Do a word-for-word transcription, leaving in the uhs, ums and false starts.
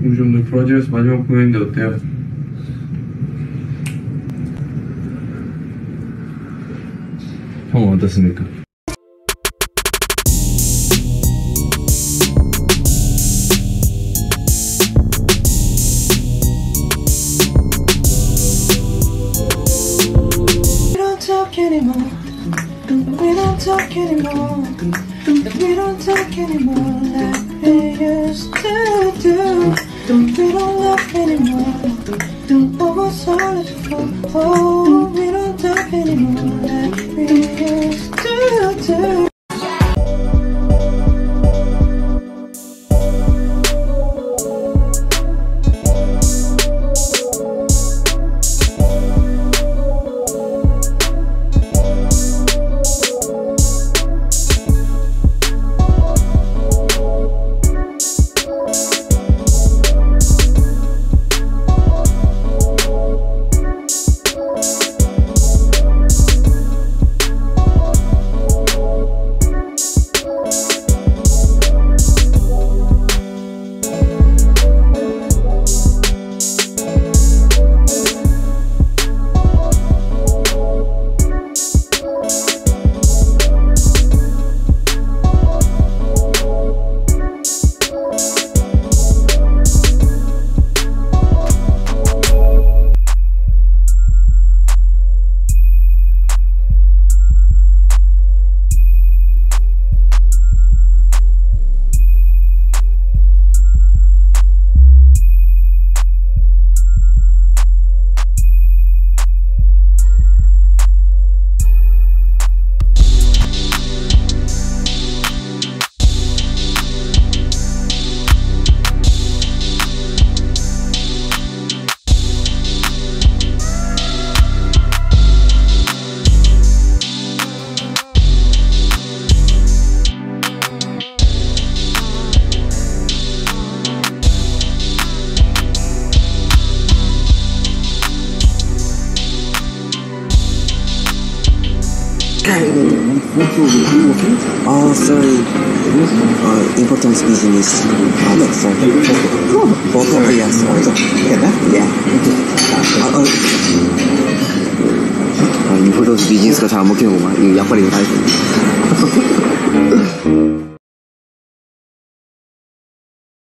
요즘 더 브라질에서 마지막 공연인데 어때요? 형 어떻습니까? Anymore. We don't talk anymore. We don't talk anymore like we used to do. We don't love anymore. What was all it for? Oh, we don't talk anymore like we used to do. Oh, sorry. Uh, important business. Uh, that's sorry. Oh, oh, yeah, sorry. Yeah. Uh, uh. 아, 이거 비즈니스가 잘 안 먹히는구만. 이거 약발이 다 했어.